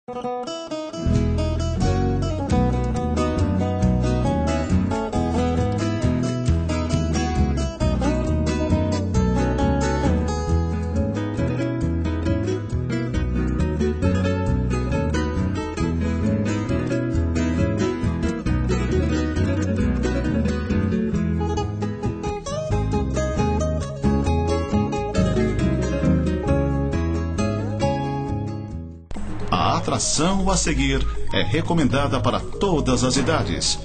A atração a seguir é recomendada para todas as idades.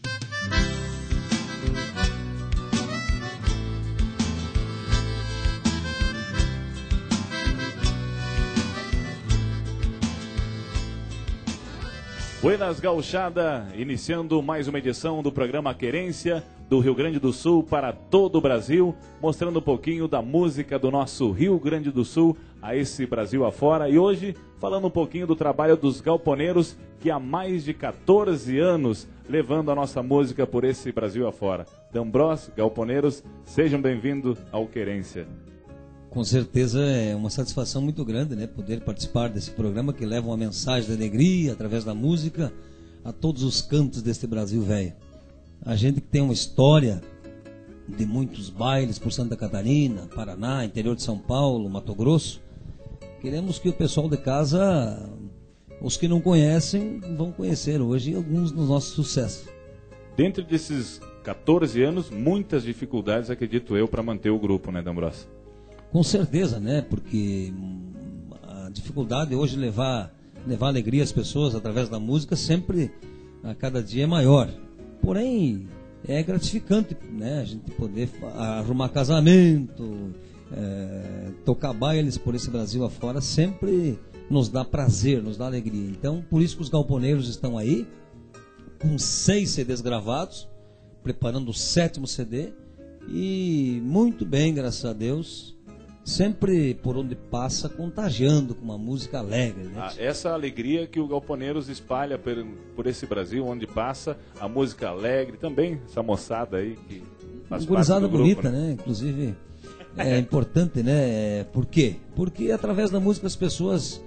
Buenas Gauchada, iniciando mais uma edição do programa Querência do Rio Grande do Sul para todo o Brasil, mostrando um pouquinho da música do nosso Rio Grande do Sul a esse Brasil afora. E hoje falando um pouquinho do trabalho dos galponeiros que há mais de 14 anos levando a nossa música por esse Brasil afora. D'Ambros, galponeiros, sejam bem-vindos ao Querência. Com certeza é uma satisfação muito grande, né, poder participar desse programa que leva uma mensagem de alegria através da música a todos os cantos deste Brasil velho. A gente que tem uma história de muitos bailes por Santa Catarina, Paraná, interior de São Paulo, Mato Grosso, queremos que o pessoal de casa, os que não conhecem, vão conhecer hoje alguns dos nossos sucessos. Dentro desses 14 anos, muitas dificuldades, acredito eu, para manter o grupo, né, D'Ambros? Com certeza, né? Porque a dificuldade hoje de levar alegria às pessoas através da música sempre, a cada dia, é maior. Porém, é gratificante, né? A gente poder arrumar casamento, tocar bailes por esse Brasil afora, sempre nos dá prazer, nos dá alegria. Então, por isso que os galponeiros estão aí, com 6 CDs gravados, preparando o 7º CD, e muito bem, graças a Deus, sempre por onde passa contagiando com uma música alegre, né? Essa alegria que o Galponeiros espalha por esse Brasil, onde passa a música alegre, também essa moçada aí que faz gurizada parte do bonita, grupo, né? Inclusive é importante, né? Por quê? Porque através da música as pessoas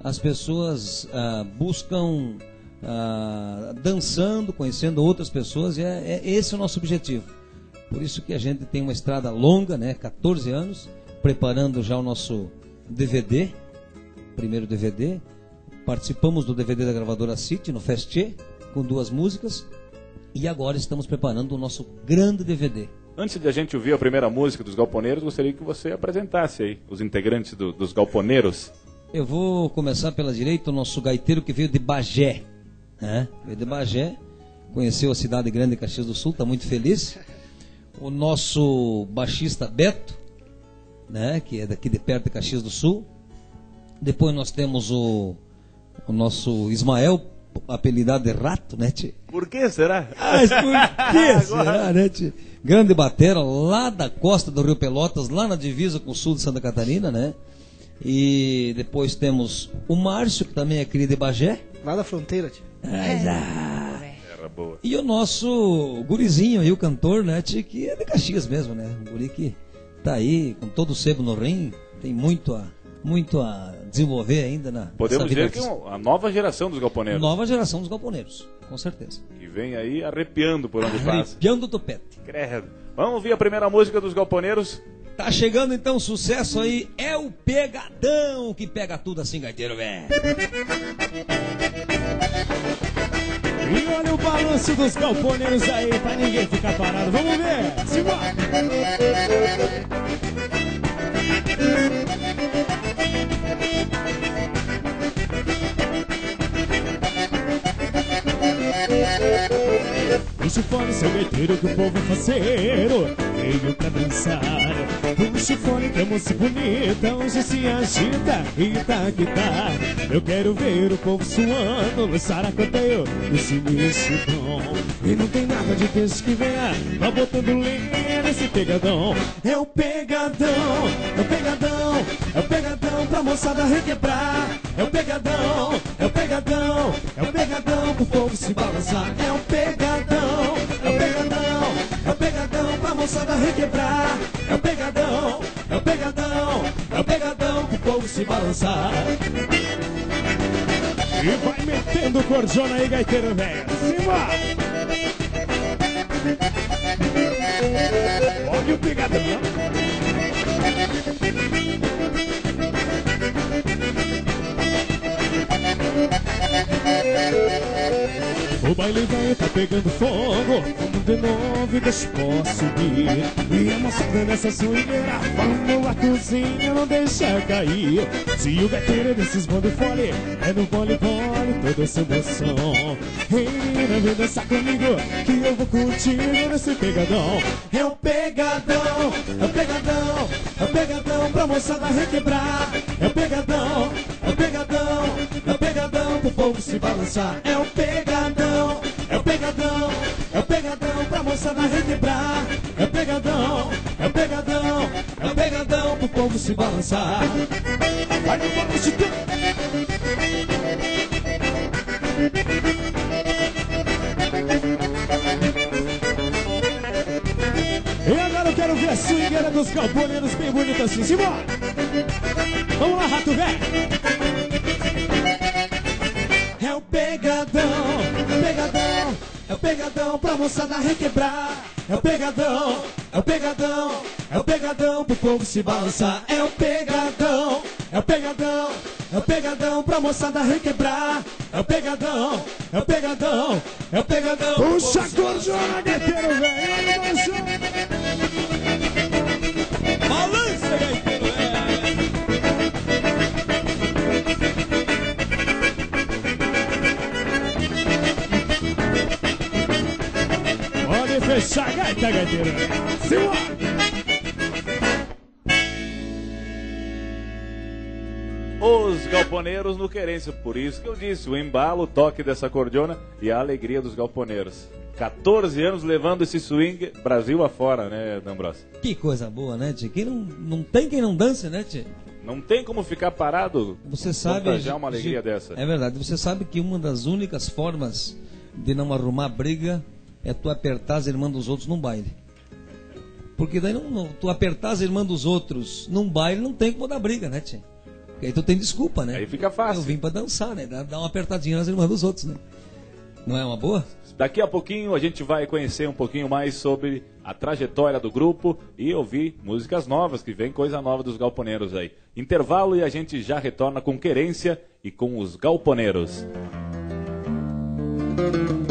buscam dançando, conhecendo outras pessoas, e esse é o nosso objetivo. Por isso que a gente tem uma estrada longa, né? 14 anos, preparando já o nosso DVD, primeiro DVD. Participamos do DVD da gravadora City, no Festier, com 2 músicas. E agora estamos preparando o nosso grande DVD. Antes de a gente ouvir a primeira música dos Galponeiros, gostaria que você apresentasse aí os integrantes dos Galponeiros. Eu vou começar pela direita, o nosso gaiteiro que veio de Bagé, né? Veio de Bagé, conheceu a cidade grande de Caxias do Sul, está muito feliz. O nosso baixista Beto, né, que é daqui de perto de Caxias do Sul. Depois nós temos o nosso Ismael, apelidado de Rato, né, tchê? Por que será? Por que será, né, tchê? Grande batera, lá da costa do Rio Pelotas, lá na divisa com o sul de Santa Catarina, né? E depois temos o Márcio, que também é cria de Bagé. Lá da fronteira, tchê. Era boa. E o nosso gurizinho aí, o cantor, né, tchê, que é de Caxias mesmo, né? Um guri que tá aí com todo o sebo no rim, tem muito a desenvolver ainda na Podemos dizer que a nova geração dos Galponeiros. Nova geração dos Galponeiros, com certeza. Que vem aí arrepiando por onde passa. Arrepiando o topete. Credo. Vamos ouvir a primeira música dos Galponeiros. Tá chegando então o sucesso aí, é o Pegadão, que pega tudo assim, gaiteiro, velho. E olha o balanço dos galponeiros aí, pra ninguém ficar parado. Vamos ver, simbora! Puxa o fone, seu gaiteiro, que o povo é faceiro, veio pra dançar. Puxa o fone, que a moça bonita hoje se agita e tá que tá. Eu quero ver o povo suando no saracoteio desse mexidão. E não tem nada de texto que venha, vai botando lenha nesse pegadão. É o pegadão, é o pegadão, é o pegadão pra moçada requebrar. É o pegadão, é o pegadão, é o pegadão pro povo se balançar. É o pegadão, é o pegadão, é o pegadão pra moçada requebrar. É o pegadão, é o pegadão, é o pegadão pro povo se balançar. E vai metendo cordiona aí, gaiteiro velho. Simbora! Olha o pegadão. O baile velho tá pegando fogo. Vamos de novo e deixa posso subir. E a moçada nessa swingueira, vamos à cozinha, não deixa cair. Se o gaiteiro desses bando fole, é no vole-vole toda essa emoção. Ei menina, vem dançar comigo, que eu vou contigo nesse pegadão. É o pegadão, é o pegadão, é o pegadão pra moçada requebrar. É o pegadão, é o pegadão, é o pegadão pro povo se balançar. É o pegadão, é o pegadão, é o pegadão pra moçada requebrar. É o pegadão, é o pegadão, é o pegadão pro povo se balançar. Vai no balanço de... E agora eu quero ver a swingueira dos galponeiros bem bonita assim. Simbora! Vamos lá, rato velho! É o pegadão, é o pegadão, é o pegadão pra moçada requebrar. É o pegadão, é o pegadão, é o pegadão pro povo se balançar. É o pegadão, é o pegadão, é o pegadão pra moçada requebrar. É o pegadão, é o pegadão, é o pegadão. Puxa a cordiona, gaiteiro velho, balança, gaiteiro velho. Pode fechar a gaita, gaiteiro. Simbora! Os galponeiros no Querência, por isso que eu disse, o embalo, o toque dessa cordiona e a alegria dos galponeiros. 14 anos levando esse swing Brasil afora, né, D'Ambrosio? Que coisa boa, né, tio? Quem não tem quem não dance, né, tio? Não tem como ficar parado. Você sabe, já uma alegria dessa. É verdade. Você sabe que uma das únicas formas de não arrumar briga é tu apertar as irmãs dos outros num baile. Porque daí tu apertar as irmãs dos outros num baile não tem como dar briga, né, tio? Porque aí tu tem desculpa, né? Aí fica fácil. Eu vim pra dançar, né? Dar uma apertadinha nas irmãs dos outros, né? Não é uma boa? Daqui a pouquinho a gente vai conhecer um pouquinho mais sobre a trajetória do grupo e ouvir músicas novas, que vem coisa nova dos galponeiros aí. Intervalo e a gente já retorna com Querência e com os galponeiros.